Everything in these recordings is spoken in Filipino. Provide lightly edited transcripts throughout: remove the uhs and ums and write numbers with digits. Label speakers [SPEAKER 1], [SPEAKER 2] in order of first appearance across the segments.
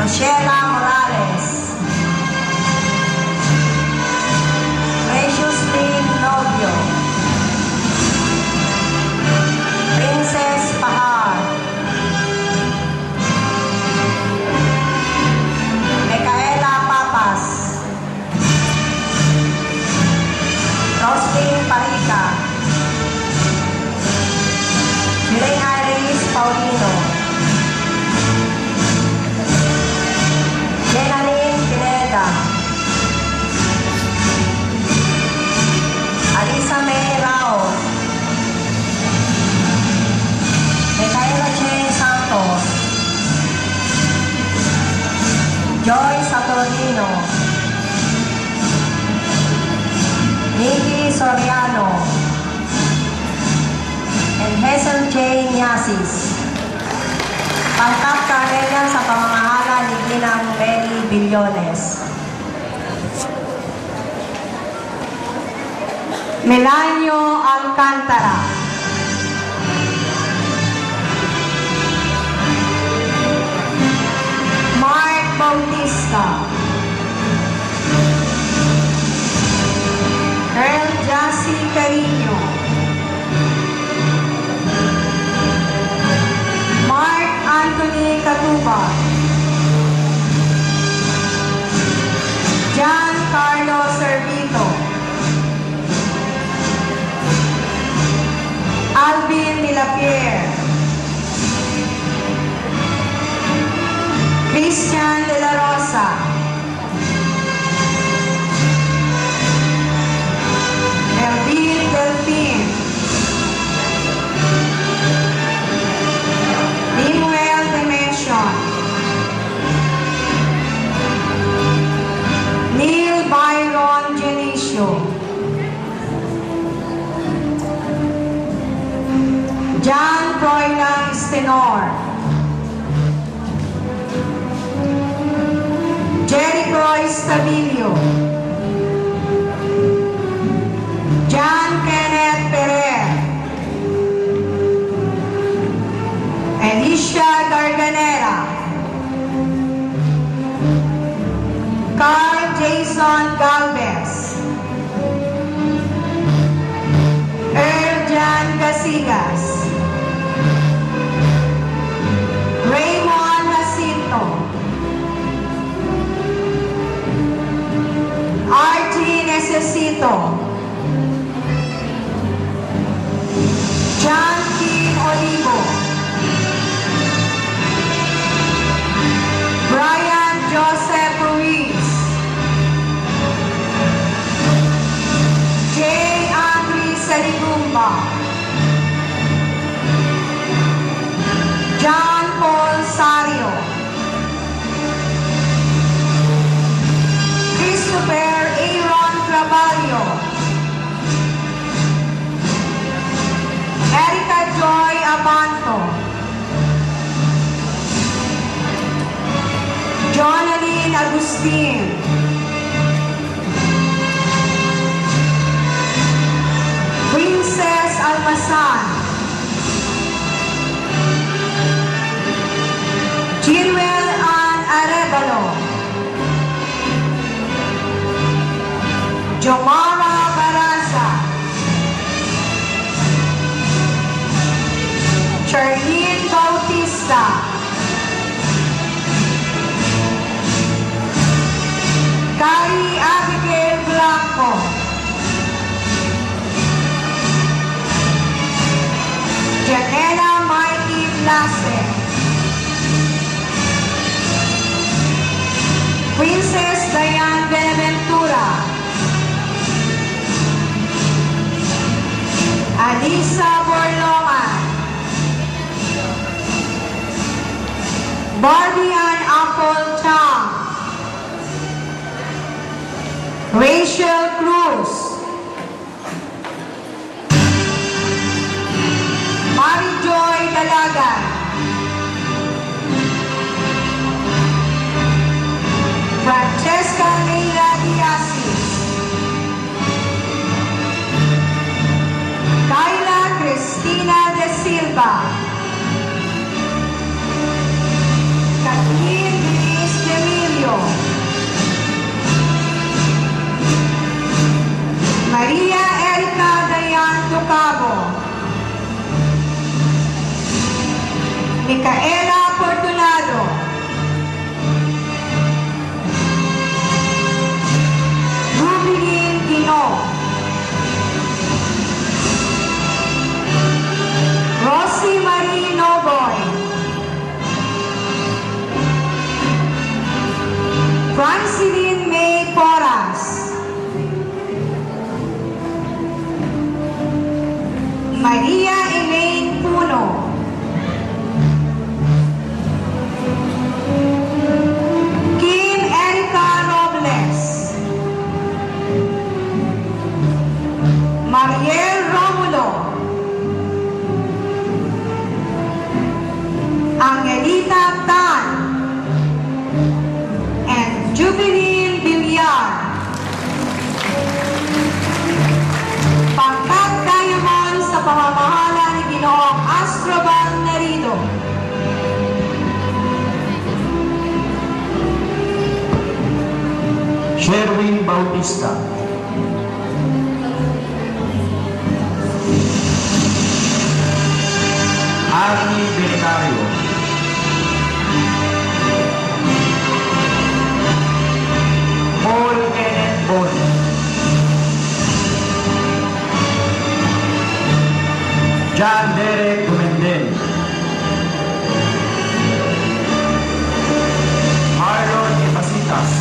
[SPEAKER 1] Sheila Morales, Precious Lynn Novio, Princess Pahar, Micaela Papas, Roslyn Parica, Miling Iris Paulino, Jenaline Pineda, Alisa May Rao, Micaela Che Santos, Joy Saturnino, Nikki Soriano, and Hazel J. Nyasis. Pangkat karera sa pamamahala ni Ginang Mary Billones. Melanio Alcantara, Mark Bautista, Earl Jassy Carino, Mark Anthony Catuba, John Carlo Servito, Alvin Milapierre, Christian De La Rosa, Melvin Delphine, Limuel Dimension, Neil Byron Genicio, John Froilan Stenor, Jerry Croy Stabilio, John Kenneth Pereira, Alicia Garganera, Carl Jason Galvez, Erjan Gasigas, Raymond Jacinto, R.T. Necesito, John King Olivo, Brian Joseph Ruiz, J. Andri Saligumba, John Paul Sario, Christopher Aaron Traballo, Erica Joy Abanto, Jonaline Agustin, Princess Almasan, Chilwell Ann Arevalo, Jomara Barasa, Charlene Bautista, Kari Abigail Blanco, Janela Mikey Blase, Princess Diane Benaventura, Alisa Borlongan, Barbie Ann Apple Chang, Rachel Cruz, Mary Joy Dalagan, Francesca Leila Diasis, Kyla Cristina De Silva, Kathleen Denise Micaela Fortunado, Rubilin Dino, Rosie Marie Noboy, Francilyn May Porras, Maria Elaine Puno, Kim Erica Robles, Mariel Romulo, Angelita Tan, and Jubilin Villar. Pangkat Diamond sa pamamahala ni Ginoong Astroban Nerido.
[SPEAKER 2] Sherwin Bautista, Arnie Belicario, Paul Kenneth Bon, John Derek Dumendel, Marlon Epasitas,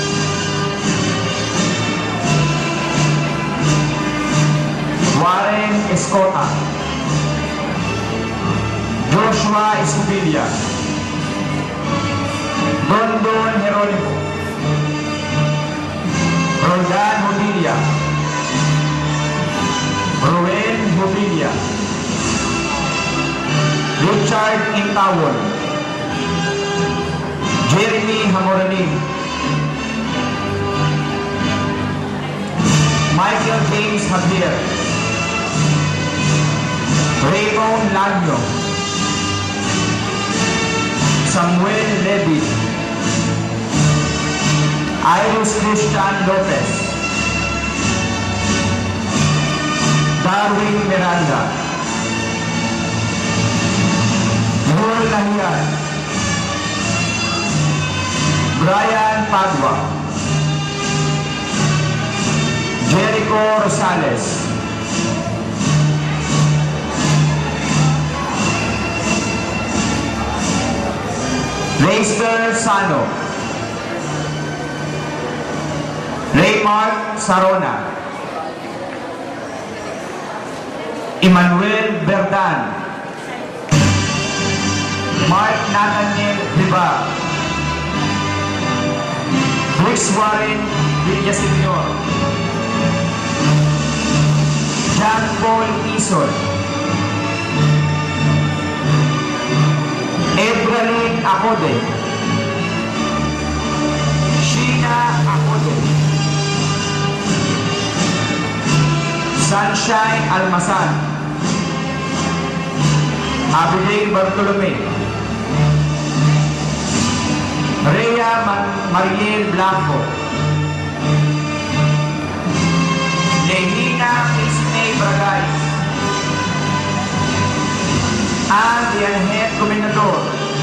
[SPEAKER 2] Warren Escota, Joshua Escobilla, Dondon Jeronimo, Roldan Hobilla, Ruel Hobilla, Richard Intawon, Jeremy Hamoranin, Michael James Javier, Raymond Lagno, Samuel Levy, Iris Christian Lopez, Darwin Miranda, Noel Lahian, Brian Padua, Jericho Rosales, Lester Sano, Raymart Sarona, Emmanuel Berdan, Mark Nathaniel Riba, Briggs Warren Villaseñor, John Paul Ison, Ebralyn Acode, Sheena Acode, Sunshine Almasan, Abigail Bartolome, Rhea Mariel Blanco, Lehina Ismay Bragay, Andianet Comendador,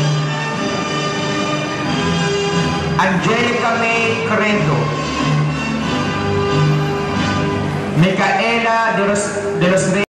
[SPEAKER 2] Angelica May Corrento, Micaela de los Reyes.